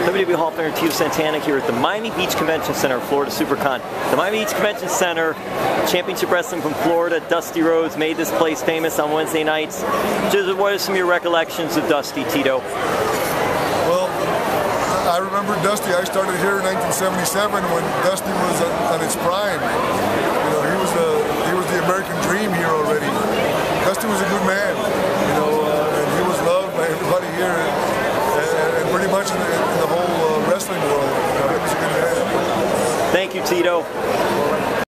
WWE Hall of Famer Tito Santana here at the Miami Beach Convention Center, Florida Supercon. The Miami Beach Convention Center, Championship Wrestling from Florida. Dusty Rhodes made this place famous on Wednesday nights. Just what are some of your recollections of Dusty, Tito? Well, I remember Dusty. I started here in 1977 when Dusty was at its prime. You know, he was the American dream here already. Dusty was a good man, you know, and he was loved by everybody here, and pretty much in the whole wrestling world. You know, he was a good man. Thank you, Tito.